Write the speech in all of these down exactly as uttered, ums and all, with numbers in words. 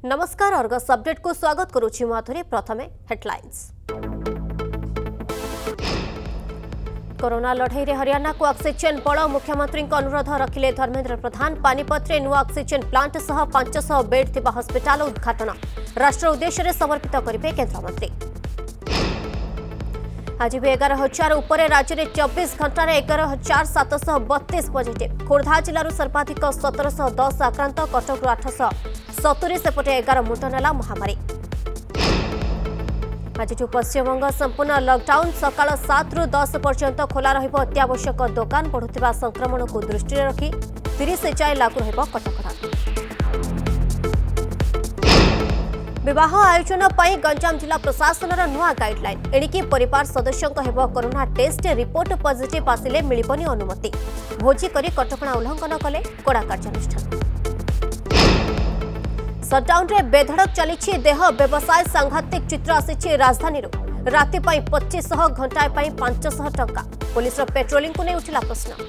नमस्कार Argus update को स्वागत करुछि माधुरी। प्रथमे हेडलाइंस। कोरोना लड़ाई में हरियाणा को ऑक्सीजन बड़ मुख्यमंत्री अनुरोध रखिले धर्मेंद्र प्रधान। पानीपत में नुआ ऑक्सीजन प्लांट सह पांच सौ बेड थिबा हस्पिटाल उद्घाटन राष्ट्र उद्देश्य समर्पित करेंगे केन्द्रमंत्री। आज भी एगार हजार उपर राज्य में चौबीस घंटार एगार हजार सातश बतीस पॉजिटिव। खोर्धा जिलूर सर्वाधिक सतरश दस आक्रांत। कटक आठश सतुरी सेपटे एगार मुंड नेला महामारी। आज पश्चिमबंग संपूर्ण लॉकडाउन सकाल सात रु दस पर्यंत खोला रहिबो अत्यावश्यक दुकान। बढ़ुथिबा संक्रमण को दृष्टि रखी तीस जाए लागू रहिबो कटकणा। विवाह आयोजन पर गंजाम जिला प्रशासन नुआ गाइडलाइन। एणिकी परिवार सदस्यों हेबो कोरोना टेस्ट रिपोर्ट पॉजिटिव आसिले मिलिबनी अनुमति। भोजी करी कटकणा उल्लंघन कले कड़ा कार्यानुष्ठान। सटडाउन रे बेधड़क चली देह व्यवसाय सांघातिक चित्र आसी राजधानी राति पच्चीस घंटा पांच सौ टंका। पुलिस पेट्रोलिंग को नहीं उठिला प्रश्न।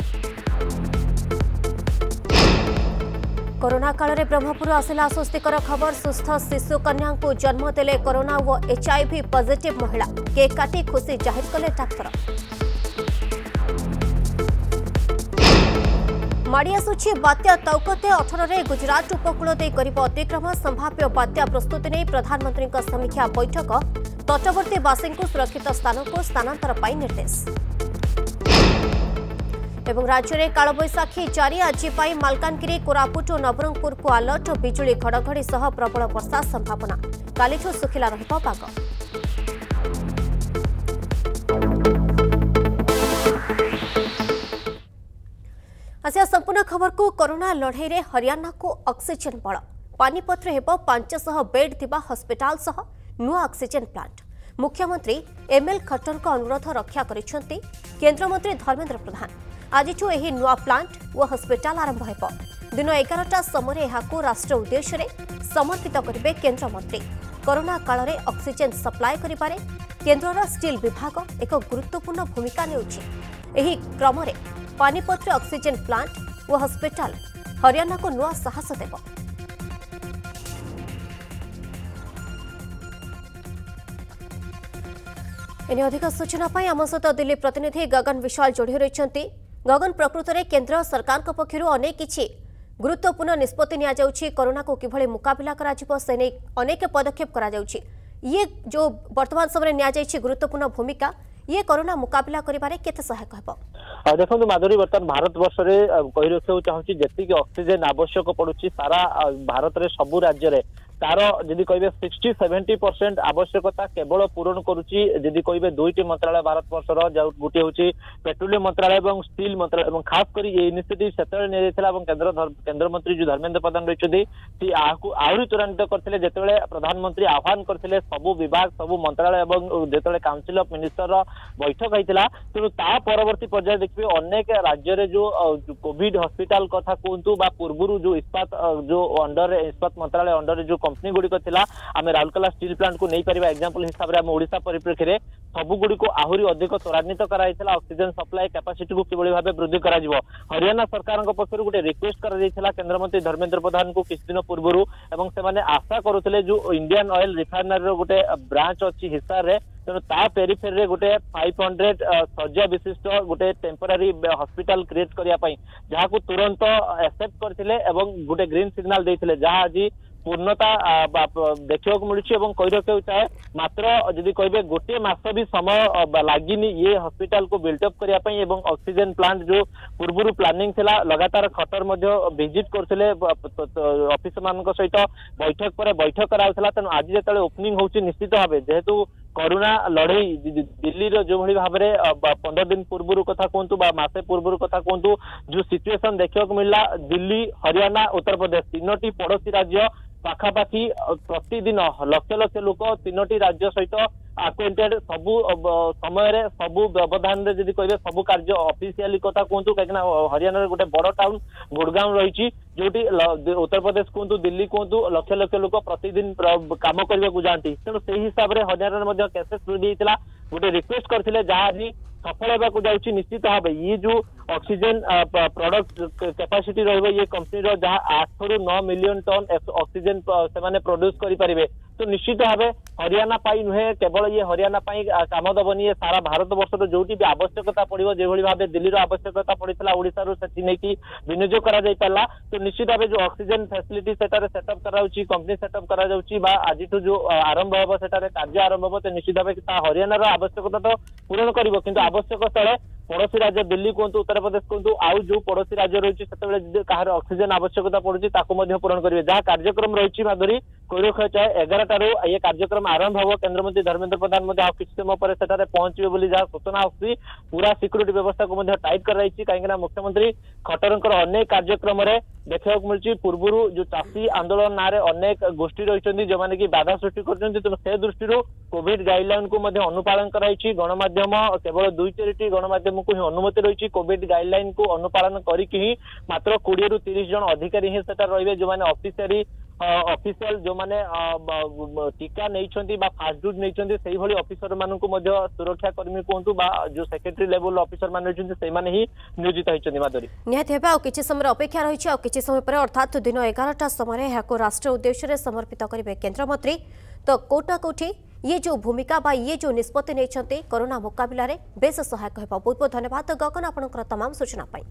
कोरोना काल में ब्रह्मपुर आसिला आश्वस्तिकर खबर। सुस्थ शिशु कन्या को जन्म देले कोरोना और एचआईवी पॉजिटिव महिला। केक काटी खुशी जाहिर कले डाक्तर। माड़ी आसुछि बात्या तौकते अठर रे गुजरात उपकूल दे करिब अतिक्रमण। संभाव्य बात्या प्रस्तुति नहीं प्रधानमंत्री समीक्षा बैठक। तटवर्ती वासी को सुरक्षित स्थान को स्थानांतर पाई निर्देश। एवं राज्य में कालबैशाखी जारी। आज मालकानगिरी कोरापुट और नवरंगपुर को अलर्ट। बिजुली घड़घड़ी सह प्रबल वर्षा संभावना। कालिठू सुखिला रहिबो पाग। आसिया संपूर्ण खबर को। कोरोना लड़ाई में हरियाणा को ऑक्सीजन बड़। पानीपत हेबो पांच सौ बेड थिबा हस्पिटाल सह नुआ ऑक्सीजन प्लांट। मुख्यमंत्री एमएल खट्टर को अनुरोध रक्षा करिसेंती केंद्र मंत्री धर्मेंद्र प्रधान। आज एही नुआ प्लांट व हस्पिटाल आरंभ हेबो। दिन एगारटा समय एहाकू राष्ट्र उद्देश्य समर्पित करेंगे केंद्र मंत्री। कोरोना काल में ऑक्सीजन सप्लाय करिबारे केंद्रर स्टील विभाग एक गुरुत्वपूर्ण भूमिका नेउछि। एही क्रम में पानीपत ऑक्सीजन प्लांट व हस्पिटाल हरियाणा को नुआ साहस देव। एने अधिक सूचना पाई आम सहित दिल्ली प्रतिनिधि गगन विशाल जोड़ी रही। गगन, प्रकृत में केंद्र सरकार पक्षर अनेक किछि गुरुत्वपूर्ण निष्पत्ति निया जाउछि। कोरोना को किभଳି मुकाबिला करा जिवो से नै अनेक पदक्षेप करा जाउछि। ये जो वर्तमान समय निया जाइछि गुरुत्वपूर्ण भूमिका, ये कोरोना मुकाबिला करिबारे केते सहायक हेबो? देखो माधुरी, बर्तमान भारत वर्ष में कही रखा चाहूँगी जी ऑक्सीजन आवश्यक पड़ुछि सारा भारत में सबू राज्य में तार जदि कहे सिक्सटी सेवेन्टी परसेंट आवश्यकता केवल पूरण करुच्ची। जदि कहे दुईटी मंत्रालय भारत वर्षर गोटे हूँ पेट्रोलियम मंत्रालय और स्टील मंत्रालय और खास कर ये इनिशिएटिव से केंद्र केंद्र मंत्री जो धर्मेंद्र प्रधान रही सी आहरी त्वरान्वित करते जिते प्रधानमंत्री आह्वान करते सबू विभाग सबू मंत्रालय और जो काउंसिल ऑफ मिनिस्टर बैठक होता तेणु ता परवर्ती पर्याय देखिए अनेक राज्य में जो कोविड हॉस्पिटल कथा कहतु पूर्व जो इस्पात जो अंडर इस्पात मंत्रालय अंडर जो कंपनी गुड़िक थिला आमे राउरकेला स्टील प्लांट को नहीं पारिबा एग्जांपल हिसाब रे आम ओडिशा परिप्रेक्षी रे सबु गुड़ी को आहरी अधिक त्वरान्वित कराइथिला। ऑक्सीजन सप्लाई कैपेसिटी को किभଳି भाबे वृद्धि करा जिवो हरियाणा सरकार पक्षर गोटे रिक्वेस्ट करा जायथिला केंद्र मंत्री धर्मेंद्र प्रधान को किछ दिन पूर्व एवं से माने आशा करुथिले जो इंडियन ऑयल रिफाइनरी रो गोटे ब्रांच अछि हिसार रे तेणु ता पेरिफेरी रे गोटे फाइव हंड्रेड शଯ୍ୟା विशिष्ट गोटे टेम्पोरारी हॉस्पिटल क्रिएट करिया पई जहा को तुरंत एक्सेप्ट करथिले एवं गोटे ग्रीन सिग्नल देथिले जहा आज पूर्णता देखा मिलूँ। कही रखा चाहे मात्र जदि कहे गोटे मास भी समय लगिनी ये हॉस्पिटल को बिल्डअप करने ऑक्सीजन प्लांट जो पूर्व प्लानिंग थिला लगातार खटर विजिट करते ऑफिसर मान सहित बैठक पर बैठक कराउथला। तेणु आज जो ओपनिंग होची निश्चित भाव जेहेतु कोरोना लड़ई दिल्ली जो भली भाव में पंद्रह दिन पूर्व कथा कहतु मसे पूर्व कथा कहतु जो सिचुएशन देखा मिलला दिल्ली हरियाणा उत्तर प्रदेश तीनोटी पड़ोसी राज्य पाखापाखि प्रतिदिन लक्ष लक्ष लोक तीनोटी राज्य सहित ଆକ୍ୱେଣ୍ଟେଡ ସବୁ ସମୟରେ ସବୁ ବ୍ୟବଧାନରେ ଯଦି କହିବେ ସବୁ କାର୍ଯ୍ୟ ଅଫିସିଆଲି କଥା କୁହନ୍ତୁ କାହିଁକିନା ହରିୟାଣାରେ ଗୋଟେ ବଡ ଟାଉନ ଗୁଡଗାଁव ରହିଛି ଯୋଉଠି ଉତ୍ତରପ୍ରଦେଶ କୁହନ୍ତୁ ଦିଲ୍ଲୀ କୁହନ୍ତୁ ଲକ୍ଷ ଲକ୍ଷ ଲୋକ ପ୍ରତିଦିନ କାମ କରିବାକୁ ଯାଆନ୍ତି ତେଣୁ ସେଇ ହିସାବରେ ହରିୟାଣାରେ ମଧ୍ୟ କେସେସ୍ ବୃଦ୍ଧି ହେଇଥିଲା ଗୋଟେ ରିକ୍ୱେଷ୍ଟ କରିଥିଲେ ଯାହା ଆଜି ସଫଳ ହେବାକୁ ଯାଉଛି ନିଶ୍ଚିତ ଭାବେ ଇଏ ଯୋଉ ଅକ୍ସିଜେନ ପ୍ରଡକ୍ଟ କାପାସିଟି ରହିବ ଇଏ କମ୍ପାନୀର ଯାହା ଆଠ ରୁ ନଅ ମିଲିୟନ ଟନ୍ ଅକ୍ସିଜେନ ସେମାନେ ପ୍ରଡ୍ୟୁସ କରିପାରିବେ ତ ନିଶ୍ଚିତ ଭାବେ ହରିୟାଣା ପାଇଁ ନୁହେଁ କେବଳ ଇଏ ହରିୟାଣା ପାଇଁ କାମ ଦବନି ଇଏ ସାରା ଭାରତ ବର୍ଷର ଯୋଉଠି ବି ଆବଶ୍ୟକତା ପଡିବ ଯେଭଳି ଭାବେ ଦିଲ୍ଲୀର ଆବଶ୍ୟକତା ପଡିଥିଲା ଓଡିଶାରୁ ସେଠି ନେଇକି ବିନିଯୋଗ କରାଯାଇ ପାରିଲା ତ ନିଶ୍ଚିତ ଭାବେ ଯୋଉ ଅକ୍ସିଜେନ ଫ୍ୟାସିଲିଟି ସେଠାରେ ସେଟଅପ୍ କରାଯାଉଛି କମ୍ପାନୀ ସେଟଅପ୍ କରାଯାଉଛି ବା ଆଜିଠୁ ଯୋଉ ଆରମ୍ଭ ହେବ ସେଠାରେ କାର୍ଯ୍ୟ ଆରମ୍ଭ ହେବ ତ ନିଶ୍ଚିତ ଭାବେ ତା ହରିୟାଣାର ଆବଶ୍ୟକତା ତ ପୂରଣ କରିବ କିନ୍ତୁ ଆବଶ୍ୟକ ସ୍ଥଳେ ପଡୋଶୀ ରାଜ୍ୟ ଦିଲ୍ଲୀ କୁହନ୍ତୁ ଉତ୍ତରପ୍ରଦେଶ କୁହନ୍ତୁ ଆଉ ଯୋଉ ପଡୋଶୀ ରାଜ୍ୟ ରହିଛି ସେତେବେଳେ ଯଦି କାହାର ଅକ୍ସିଜେନ ଆବଶ୍ୟକତା ପଡୁଛି ତାକୁ ମଧ୍ୟ ପୂରଣ କରିବେ ଯାହା କାର୍ଯ୍ୟକ୍ରମ ରହିଛି ମାଧୁରୀ କୋଇରଖାଚାଏ ଏଗାରଟାରୁ ଏ କାର୍ଯ୍ୟକ୍ରମ ଆରମ୍ଭ ହେବ କେନ୍ଦ୍ରମନ୍ତ୍ରୀ ଧର୍ମେନ୍ଦ୍ର ପ୍ରଧାନ ମଧ୍ୟ ଆଉ କିଛି ସମୟ ପରେ ସେଠାରେ ପହଞ୍ଚିବେ ବୋଲି ଯାହା ସୂଚନା ଆସୁଛି ପୁରା ସିକ୍ୟୁରିଟି ବ୍ୟବସ୍ଥାକୁ ମଧ୍ୟ ଟାଇଟ୍ କରାଯାଇଛି କାହିଁକିନା ମୁଖ୍ୟମନ୍ତ୍ରୀ ଖଟ୍ଟରଙ୍କର ଅନେକ କାର୍ଯ୍ୟକ୍ରମରେ ଦେଖିବାକୁ ମିଳୁଛି ପୂର୍ବରୁ ଯୋଉ ଚାଷୀ ଆନ୍ଦୋଳନ ନାଁରେ ଅନେକ ଗୋଷ୍ଠୀ ରହିଛନ୍ତି ଯୋଉମାନେ କି ବାଧା ସୃଷ୍ଟି କରୁଛନ୍ତି ତେଣୁ ସେ ଦୃଷ୍ଟିରୁ କୋଭିଡ ଗାଇଡଲାଇନକୁ ମଧ୍ୟ ଅନୁପାଳନ କରାଯାଇଛି ଗଣମାଧ୍ୟମ କେବଳ ଦୁଇ ଚାରିଟି ଗଣମାଧ୍ୟମକୁ ହିଁ ଅନୁମତି ରହିଛି କୋଭିଡ ଗାଇଡଲାଇନକୁ ଅନୁପାଳନ କରିକି ହିଁ ମାତ୍ର କୋଡିଏରୁ ତିରିଶ ଜଣ ଅଧିକାରୀ ହିଁ ସେଠାରେ ରହିବେ ଯୋଉମାନେ ଅଫିସିଆଲି ଅଫିସିଆଲ ଯୋଉମାନେ ଟିକା ନେଇଛନ୍ତି ବା ଫାଷ୍ଟ ଡୋଜ୍ ନେଇଛନ୍ତି ସେଇଭଳି ଅଫିସର ମାନଙ୍କୁ ମଧ୍ୟ ସୁରକ୍ଷା କର୍ମୀ କୁହନ୍ତୁ ବା ଯୋଉ ସେକ୍ରେଟାରୀ ଲେଭେଲ ଅଫିସର ମାନେ ରହିଛନ୍ତି ସେଇମାନେ ହିଁ ନିୟୋଜିତ ହୋଇଛନ୍ତି ମାଧୁରୀ ନିହାତି ହେବେ ଆଉ କିଛି ସମୟ ଅପେକ୍ଷା ରହିଛି ଆଉ କିଛି ସମୟ ପରେ ଅର୍ଥାତ୍ ଦିନ ଏଗାରଟା ସମୟରେ ଏହାକୁ ରାଷ୍ଟ୍ର ଉଦ୍ଦେଶ୍ୟରେ ସମର୍ପିତ କରିବେ କେନ୍ଦ୍ରମନ୍ତ୍ରୀ ତ କୋଟା କୋଠି ये जो भूमिका बा ये जो निष्पत्ति नहीं कोरोना मुकाबला रे बेस सहायक होगा बहुत बहुत धन्यवाद गगन आपनकर तमाम सूचना पाई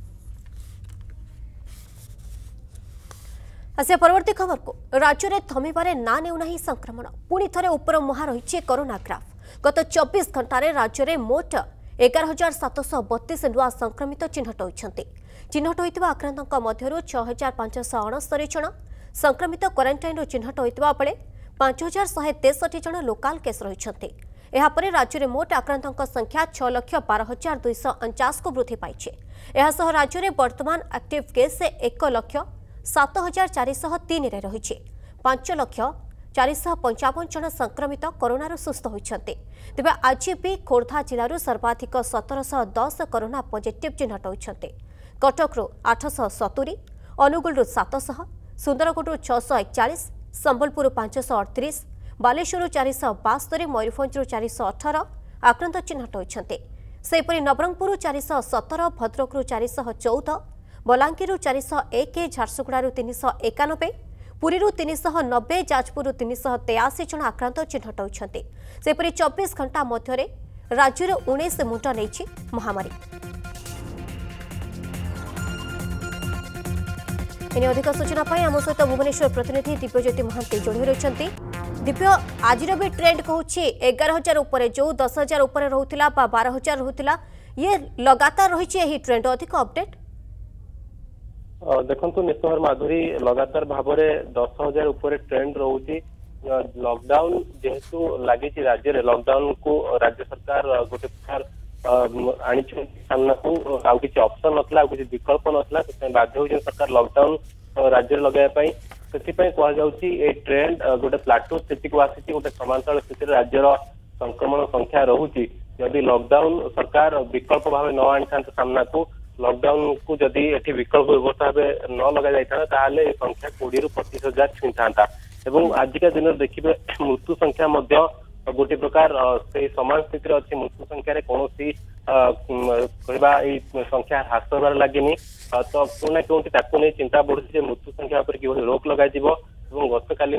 आसिया परवर्ती खबर को राज्य में थमिबारे ना नेउना संक्रमण पुणी थे उपर मुहा रही कोरोना ग्राफ गत चौबीस घंटे राज्य में मोट एगार हजार सातश बतीस नुआ संक्रमित चिन्हट होती चिन्हट होता आक्रांतों मध्य छह हजार पांचश अणस्तरी जन संक्रमित क्वारंटाइन चिन्हट होता बेले पांच हजार शहे तेसठी जन लोकाल केस रही यापर राज्य में मोट आक्रांतों संख्या छह लाख बारह हजार दुईश अणचाश को वृद्धि पाई राज्य में वर्तमान एक्टिव केस एक लाख सात हजार चारिश तीन रही पांच लाख चारिश पंचावन जन संक्रमित कोरोना सुस्थ होती तेज आज भी खोर्धा जिलूर सर्वाधिक सतरश दस कोरोना पॉजिटिव चिन्हट होती कटकू आठश सतुरी अनुगुल सातश सुंदरगढ़ छःश एकचाश संबलपुर पांचश अड़तीस बालेश्वर चारिश बास्तरी मयूरभंज चारिश अठर आक्रांत चिन्हट होती सेपरी नवरंगपुर चारिश सतर भद्रकू चारिश चौदह बलांगीर चारिश एक झारसुगुड़ू तीनश एकानबे पुरी तीनश नब्बे जाजपुर तीनश तेयासी जन आक्रांत चिन्हट होती सेपरी चौबीस घंटा मध्य राज्य में उन्नीस मुंड नहीं महामारी एने अधिक सूचना आम सहित भुवनेश्वर प्रतिनिधि दिव्यज्योति महांती जोड़ी रही दिव्य आज भी ट्रेंड कहूँ एगार हजार उपर जो दस हजार उपर रोला बारह हजार रोला ये लगातार रही ट्रेंड अधिक अपडेट देखु निश्चय माधुरी लगातार भाव में दस हजार उपर ट्रेंड रोचे लॉकडाउन जेहेतु लगी राज्य में लॉकडाउन को राज्य सरकार गोटे प्रकार आनी सामना को आउ किसी ऑप्शन नथला किसी विकल्प नथला बाध्य होती सरकार लॉकडाउन राज्य में लगाई से कहुच्छी ट्रेंड गोटे प्लाटो स्थिति को आसी गोटे समांतर स्थिति राज्यर संक्रमण संख्या रोचे जदि लॉकडाउन सरकार विकल्प भाव न आनी था सामना को लॉकडाउन को जदि एठी विकल्प व्यवस्था न लगा जाता संख्या कोड़े रु पचीस हजार छुई था आजिका दिन देखिए मृत्यु संख्या गोटे प्रकार से समान स्थिति अच्छी मृत्यु संख्यार कौन कह संख्या ह्रास होबार लगे तो क्यों क्यों नहीं चिंता बढ़ुची मृत्यु संख्या पर कि रोक लगे गत काली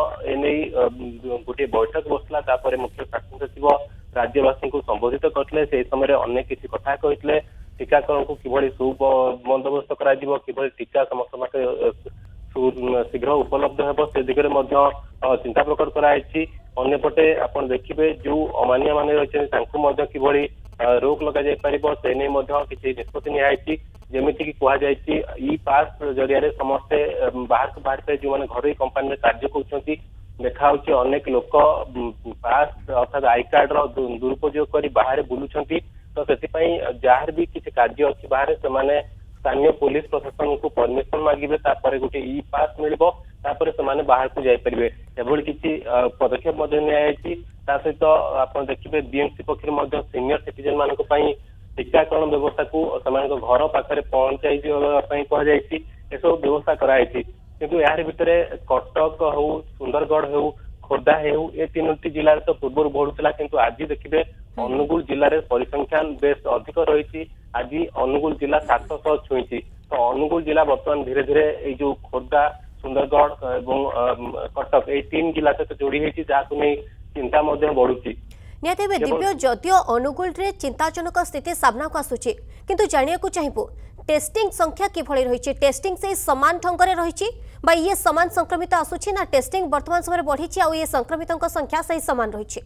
गोटे बैठक बसला मुख्य शासन सचिव राज्यवासी को संबोधित करते से समय अनेक किसी कथा कहते टीकाकरण को किभली सुबंदोबस्त करा टीका समस्त शीघ्र उपलब्ध हो से दिगरे चिंता प्रकट कराई अन्यपटे आप देखिए जो अमानिया मान रही किभली रोक लग जापर से नहीं किसी निष्पत्ति निजी जमीक कहुई ई पास जरिया समस्ते बाहर को बाहर जो मैंने घर कंपानी कार्य कर देखा अनेक लोक पास अर्थात आई कार्ड दुरुपयोग कर बाहर बुलूं तो से जार भी किसी कार्य अच्छी बाहर से स्थानीय पुलिस प्रशासन को परमिशन मांगे गोटे ई पास मिल तापर से बाहर को जाइपारे एभली किसी पदक्षेप नि सहित आप देखिए बीएमसी पक्ष सीनियर सिटीजन मान टीकाकरण व्यवस्था को घर पाखे पहुंचाई कहु व्यवस्था कराई किंतु यार भितर कटक हो सुंदरगढ़ हो खोर्धा हो ए तीन जिले तो पूर्व बढ़ुला किंतु आज देखिए अनुगुल जिले में परिसंख्यान बेस अधिक रही आज अनुगुल जिला सात सौ छुई तो अनुगुल जिला बर्तमान धीरे धीरे जो खोर्धा सुंदरगढ़ और कटक ये तीन जिला सहित जोड़ी होती जहाँ नहीं चिंता बढ़ुची निहत दिव्य जदियो अनुगुल रे चिंताजनक स्थिति सामना को आसुची किंतु जानिया को चाहिबो टेस्टिंग संख्या किभଳି रही टेस्टिंग से समान ढंग से रही बा ये समान संक्रमित आसुची ना टेस्टिंग वर्तमान समय बढ़ी आ ये संक्रमितों संख्या सही समान रही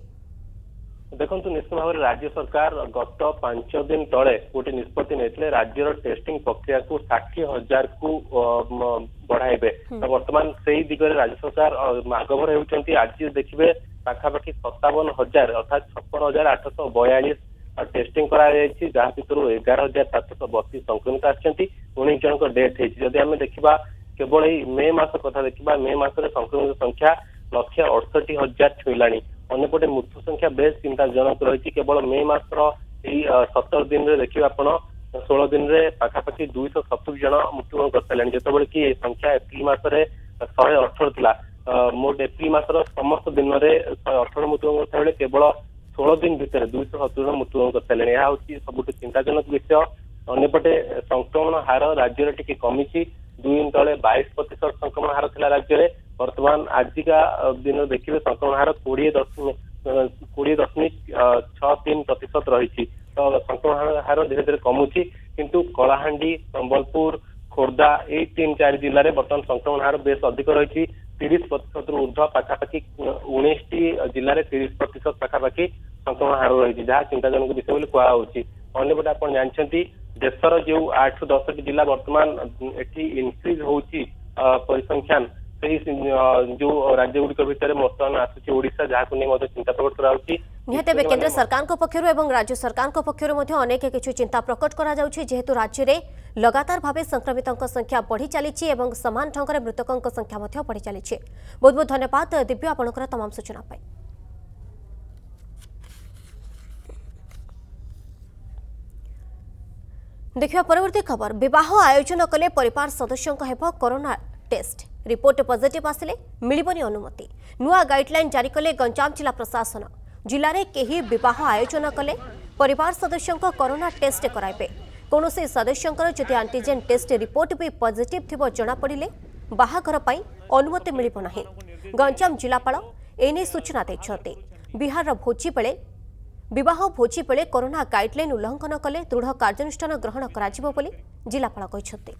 देखो निश्चित भाव में राज्य सरकार गत पांच दिन तले गोटे निष्पत्ति नहीं राज्यर टेस्टिंग प्रक्रिया को षाठी हजार को बढ़ाइबे तो वर्तमान से ही दिगरे राज्य सरकार आगभर होती आज देखिए पाखापाखि सत्तावन हजार अर्थात छप्पन हजार आठ सौ बयालीस टेस्टिंग कराई जहाँ भर एगार हजार सात सौ बतीस संक्रमित आछंती उन्नीस जन डेथ होती आम देखा केवल मे मास कथा देखा मे मास संक्रमित संख्या लक्ष अड़सठ हजार छुईला अंपटे मृत्यु संख्या बेस चिंताजनक रही केवल मे मास सतर दिन में देखिए आप षोल दिन में पाखापाखि दुई सौ सतुरी जन मृत्युवरण कर सारे जिते कि संख्या एप्रिल मसरे शहे अठर था मोट एप्रिल मसर समस्त दिन में अठर मृत्युवरण कर केवल षोल दिन भितर दुई सौ सतुरी जन मृत्युवरण कर सारे यह हूँ सब चिंताजनक विषय अंपटे संक्रमण हार राज्य टी कमी दुई दिन तले बाईस प्रतिशत संक्रमण हार था राज्य में वर्तमान आजिका दिन देखिए संक्रमण हार कोड़े दशमिक कोड़े दशमिक छह तीन प्रतिशत रही तो संक्रमण हार धीरे धीरे कमुची किंतु कलाहांडी संबलपुर खोर्धा ये तीन चार जिले में बर्तमान संक्रमण हार बेस अधिक रही तीस प्रतिशत ऊर्ध्व पाखापाखि उन्नीस टी जिले में तीस प्रतिशत पाखापाखि संक्रमण हार रही जहाँ चिंताजनक विषय बोली कहूँ अंपटे आप जानते देशर जो आठ रु दस जिला बर्तमान एटी इनक्रिज होची परिसंख्यान जो राज्य गुड़िक भितर बर्तमान आसूची ओडिशा जहाँ नहीं चिंता प्रकट कराउची निहत केंद्र सरकार को पक्षरु एवं राज्य सरकार को पक्षरु मध्ये अनेक किछु चिंता प्रकट करा जाउछि जेहेतु राज्य रे लगातार भावे संक्रमितों संख्या बढ़ी चली एवं समान ढंग से मृतकों संख्या मध्ये बढ़ी चली बहुत बहुत धन्यवाद दिव्य आपनकर तमाम सूचना पाई देखिए परवर्ती खबर विवाह आयोजन कले परिवार सदस्यों हेब कोरोना टेस्ट रिपोर्ट पॉजिटिव आसिले मिलिबनी अनुमति नुआ गाइडलाइन जारी कले गंजाम जिला प्रशासन जिले में केही विवाह आयोजन कले परिवार सदस्यों कोरोना टेस्ट कराइबे कौन से सदस्यों जदि एंटीजेन टेस्ट रिपोर्ट भी पॉजिटिव थिबो जना पड़िले बाहाघर पई अनुमति मिलिबो नाही गंजाम जिलापाल एने सूचना दैछते बिहार भोजी बेले विवाह भोजी बेले कोरोना गाइडलाइन उल्लंघन कले दृढ़ कार्यानुष्ठान ग्रहण कराजिबो बोली जिलापाल कहिसते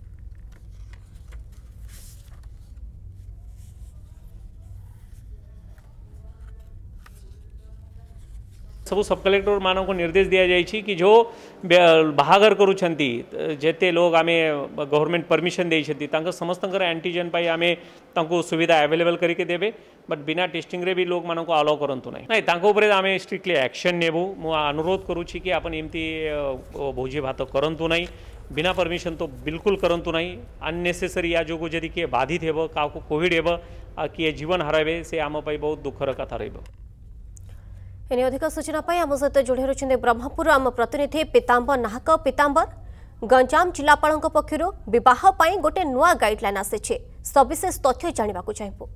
सब सब कलेक्टर मान को निर्देश दिया जाइए कि जो बाहागर करुछंती जेते लोग आमे गवर्नमेंट परमिशन देइछंती समस्त एंटीजन पाई आमे तांको सुविधा अवेलेबल करके देबे बट बिना टेस्टिंग रे भी लोग मान को अलाउ करंतु नहीं नहीं तांको ऊपर आमे स्ट्रिक्टली एक्शन नेबू मु अनुरोध करूछि कि आपण एमती भोजी भात करंतु नहीं बिना परमिशन तो बिल्कुल करंतु नहीं अननेसेसरी या जो जदि किए बाधित हेबो काको कोविड हेबो किए जीवन हराबे से आम पाई बहुत दुखर कथा रहिबो एने अधिक सूचना पाई आम सहित जोड़ी रही ब्रह्मपुर आम प्रतिनिधि पीताम्बर नाहक पीताम्बर गंजाम जिलापाल पक्षर बह गोटे नुआ गाइडलाइन आसी सविशेष तथ्य जानवा चाहबू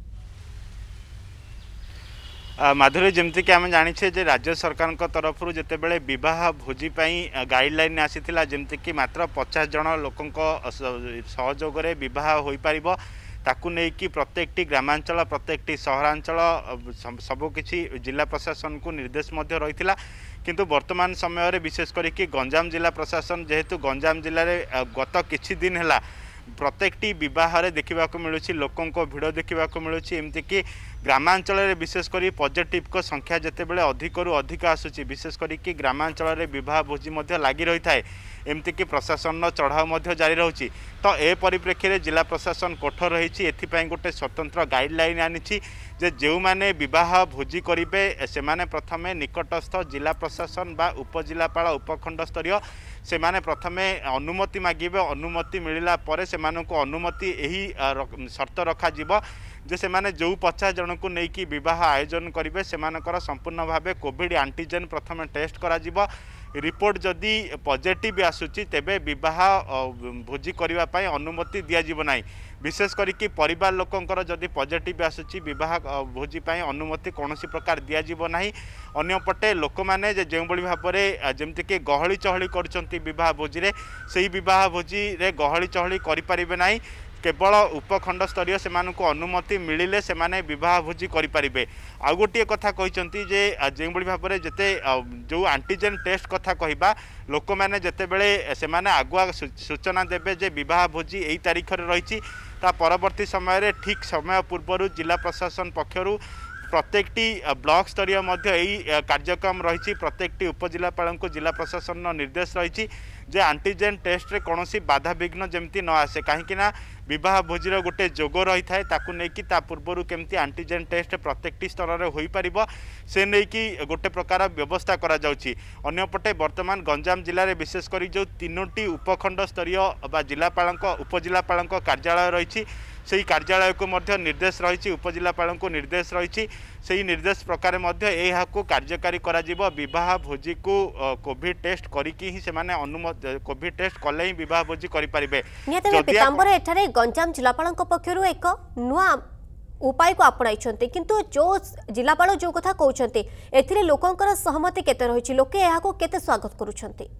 माधुरी जमती कि आम जाचे जे राज्य सरकार तरफ जितेबाला बह भोजी गाइडलाइन आसी जमती कि मात्र पचास जन लोक सहयोग बह हो पार ताकू नहीं कि प्रत्येक ग्रामांचल प्रत्येक सहरांचल सबकि जिला प्रशासन को निर्देश रही किंतु वर्तमान समय रे विशेष करी गंजाम जिला प्रशासन जेहेतु गंजाम जिले में गत किछि दिन है प्रत्येक बह देखा मिलूँ लोकों भिड़ देखा मिलूँ एमती कि ग्रामांचल में विशेषकर पॉजिटिव को संख्या जितेबाला अधिक रु अधिक आसूची विशेषकर ग्रामांचल में बह भोजी लगी रही थाए एमती कि प्रशासन चढ़ाव जारी रही तो ए परिप्रेक्षी में जिला प्रशासन कठोर रही एथिपाई गोटे स्वतंत्र गाइडलाइन आनी जे जो माने बह भोजी करेंगे से प्रथम निकटस्थ जिला प्रशासन बा उपजिलापाल उपखंड स्तरीय से माने प्रथमे अनुमति मागिबे अनुमति मिलिला परे से माननको अनुमति एही शर्त रखा जिवो जे से माने जो पचास जन को लेकिन विवाह आयोजन करेंगे से संपूर्ण भाव कोविड एंटीजेन प्रथम टेस्ट करा जिवो रिपोर्ट जदि पॉजिटिव आसुची तेबे विवाह भोजी करबा पई अनुमति दिया जिवो नाही विशेष करिक परिवार लोकंकर जदि पॉजिटिव आसुची विवाह भोजी पई अनुमति कोनोसी प्रकार दिया जिवो नाही अन्यपटे लोक माने जे जेउ बळी भाबरे जेमति कि गहली चहली करचंती विवाह भोजी रे सेही विवाह भोजी रे गहली चहली करि परिबे नाही केवल उपखंड स्तरीय से अनुमति मिलिले से माने विवाह भोजी करें आउ गोटे कथा कहते जे जो भाव में जिते जो एंटीजेन टेस्ट कथा कहवा लोक मैंने जिते बड़े से माने आगुआ सूचना देवे जे विवाह भोजी यही तारीख रही परवर्ती समय ठीक समय पूर्व जिला प्रशासन पक्षर प्रत्येकटी ब्लॉक स्तरीय यही कार्यक्रम रही प्रत्येकटी उपजिलापाल को जिला प्रशासन निर्देश रही जे एंटीजेन टेस्ट रे कौनसी बाधा विघ्न जमती न आसे कहीं विवाह भोजीर गोटे जोग रही थाए ताकू नेकी ता पूर्वर केमती एंटीजेन टेस्ट प्रत्येकटी स्तर में हो पार से नहीं गोटे प्रकार व्यवस्था करा जाउछि अन्यपटे वर्तमान गंजाम जिले में विशेषकर जो तीनोटी उपखंड स्तरीय बा जिलापाल उपजिलापाल कार्यालय रही से कार्यालय को मध्य निर्देश रही उपजिलापाल को निर्देश रही से निर्देश प्रकार यह कार्यकारी करा जिवो विवाह भोजी को कोविड टेस्ट करिकी ही से माने अनुमति कोविड टेस्ट कले ही विवाह भोजी करि परिबे पीतांबर एठारे गंजाम जिलापाल पक्षरु एक नुआ उपाय को आपणाइछन्ते किंतु जो जिलापाल जो कथा कहउछन्ते एथिरे लोकंकर सहमति केते रहिछि लोके एहा को केते स्वागत करूछन्ते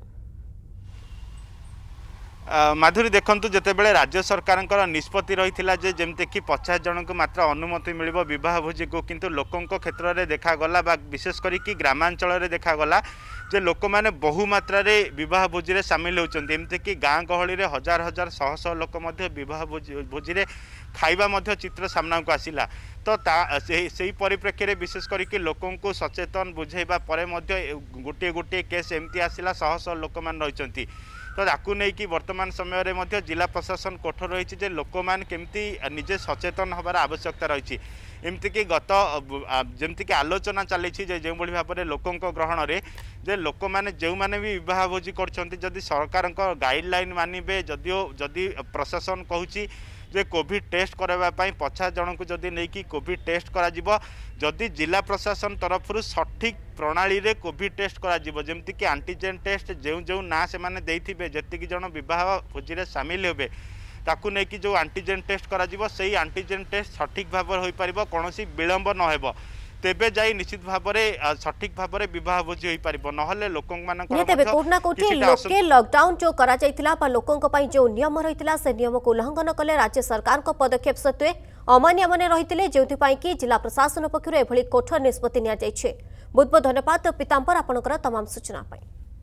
माधुरी देखु जितेबाला राज्य सरकार निष्पत्ति रही है जमती कि पचास जन को मात्र अनुमति मिल विवाह भोजी को किंतु लोकों क्षेत्र में देखागला विशेष करी ग्रामांचल में देखागला जे लोक मैंने बहु मात्रा विवाह भोजी में सामिल होती एमती कि गाँ गहली में हजार हजार शह शह लोक विवाह भोजी में खाइबा चित्र सामना को आसिला तो से परिप्रेक्षी में विशेष करके लोकों को सचेतन बुझेबा परे गोटे गोटे केस एमती आसिला शह शह लोक मैंने रही तो ताकू नहीं कि वर्तमान समय में जिला प्रशासन कठोर रही लोक मैंने केमती निजे सचेतन हबार आवश्यकता रही एमती कि गत जमती कि आलोचना चली जो भाव में लोकों ग्रहण में जे लोक मैंने जो मैंने भी विवाह भोजी कर सरकार गाइडलाइन मानवे जदिओ जदि प्रशासन कहूँ जे कोविड टेस्ट करवाई पचास जन को जदि नहीं कि कोविड टेस्ट करा जिवो जदि जिला प्रशासन तरफ सठिक प्रणाली रे कोविड टेस्ट करा जिवो जेमती कि एंटीजेन टेस्ट जो जो ना से माने देइथिबे जति जन विवाह भोजी रे शामिल हेबे ताकू नहीं कि जो एंटीजेन टेस्ट करा जिवो सेही एंटीजेन टेस्ट सठिक भाव होई परिबो कोनोसी विलंब न हेबो तेबे जाई निश्चित भाव में सठिक भाव में विवाह भोजी होई परिबो नहले लोकं मानकर तेबे कोठना कोठी लोके लॉकडाउन जो करा जायतिला बा लोकंक पई जो नियम रहितिला से नियम को उल्लंघन कले राज्य सरकार को पदक्षेप सत्वे अमान्य माने रहितिले जेउथि पई कि जिला प्रशासन पक्षरु एभली कठोर निष्पत्ति निया जायछे बहुत बहुत धन्यवाद पीतांबर आपनकर तमाम सूचना पई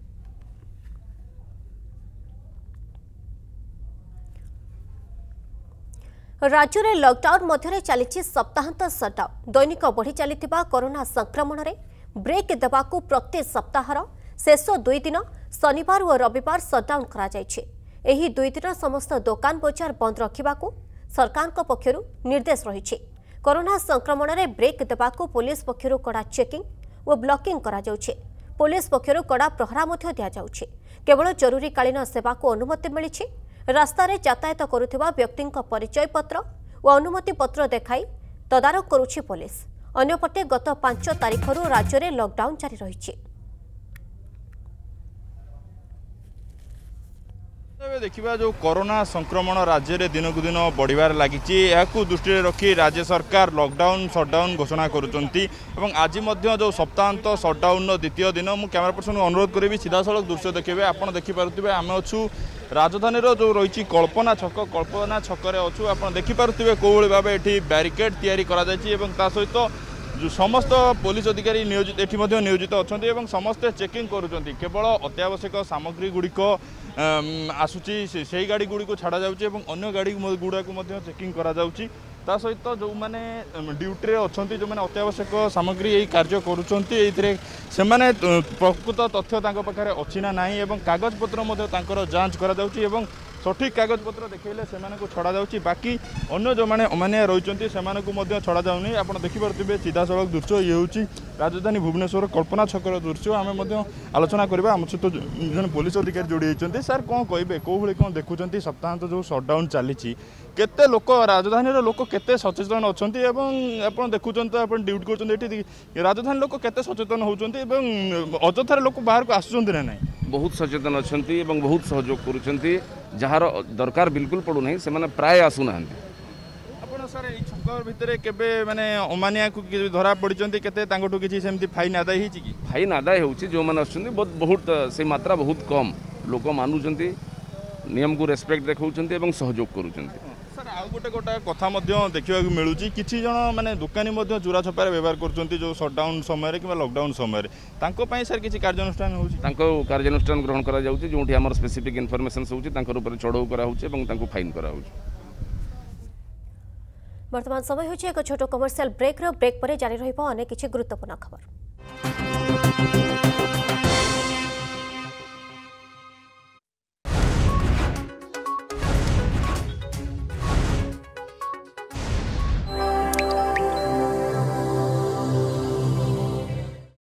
राज्य में लॉकडाउन मध्य चली सप्ताहांत सटडाउन दैनिक बढ़ी चली कोरोना संक्रमण में ब्रेक देवाकू प्रति सप्ताहर शेष दुई दिन शनिवार और रविवार सटडाउन करा दुई दिन समस्त दुकान बजार बंद रखा सरकार पक्षर निर्देश रही कोरोना संक्रमण में ब्रेक देवाकू पुलिस पक्षर कड़ा चेकिंग और ब्लॉकिंग करा पुलिस पक्षर कड़ा प्रहरा दि जाउछे केवल जरूरीकालीन सेवा को अनुमति मिली रास्ता रे यातायात करुथिबा व्यक्तिंक परिचय पत्र और अनुमति पत्र देखाई तदारक करुछि पुलिस अन्यपटे गत पांच तारिखरु राज्य में लॉकडाउन जारी रही देखा जो कोरोना संक्रमण राज्य में दिन को दिन बढ़िबार लगी दृष्टि रखी राज्य सरकार लॉकडाउन शटडाउन घोषणा करुँच आज जो सप्ताहांत शटडाउन द्वितीय दिन मुझे कैमेरा पर्सन अनुरोध करी सीधा सड़क दृश्य देखिए आप देखिपे आम अच्छू राजधानी जो रही कल्पना छक कल्पना छकरे अच्छू आप देखिपे कौन भाव ये ब्यारिकेड तैयारी करा सहित जो समस्त पुलिस अधिकारी नियोजित एठी मध्य नियोजित अच्छा समस्ते चेकिंग करुँच केवल अत्यावश्यक सामग्री गुड़िक आसूची से गाड़ी गुड़ी को छाड़ा जाउची एवं अन्य गाड़ी गुड़ा को चेकिंग करा जाउची ता सहित जो माने ड्यूटी रे अछंती जो माने अत्यावश्यक सामग्री यही कार्य करुचंती एथिरे से माने प्रकृत तथ्य तांको पाखरे अछि ना नाही एवं कागज पत्र मध्ये तांकर जांच करा जाउची एवं सठिक कागजपत्र देखले से छड़ा जाऊँगी बाकी अन्य जो मैंने अमानिया रही से छड़ा जाऊनी आप देखिपे सीधा सड़क दृश्य ये हूँ राजधानी भुवनेश्वर कल्पना छकर दृश्य आम आलोचना करवा आम सहित जन पुलिस अधिकारी जोड़ी होती सर कौन कहे कौ भाई कौन देखुं सप्ताहांत जो सटडाउन चली केते लोक राजधानी लोक केते सचेतन अच्छा आप देखुं आप ड्यूटी कर राजधानी लोक केते सचेतन होती अजथार लोक बाहर को आसुँच ना ना बहुत सचेतन अच्छा बहुत सहयोग कर जार दरकार बिल्कुल पड़ूना से प्राय आसुना सर ये छक भितर केबे माने अमानिया को धरा पड़ी किसी सेमती फाइन आदाय होती कि फाइन आदाय होची जो माने आछुंती बहुत बहुत से मात्रा बहुत कम लोक मानुचंती नियम को रेस्पेक्ट देखौचंती एवं सहयोग करूचंती सर आउ गोटे गोटे कथा देखा मिलूँ किसी जन माने दुकानी चूरा छपार व्यवहार कर जो सटडाउन समय कि लॉकडाउन समय तांको सर किसी कार्यानुष्ठान हो कार्यानुष्ठान ग्रहण करा जाउची जोंठी हमर स्पेसिफिक इनफॉरमेशन होची तांकर ऊपर चढ़ाऊ करा होची एवं तांको फाइन करा होची। वर्तमान समय होची एक छोटो कमर्शियल ब्रेक रो ब्रेक पर जारी रहिबो अनेक किछि गुरुत्वपूर्ण खबर।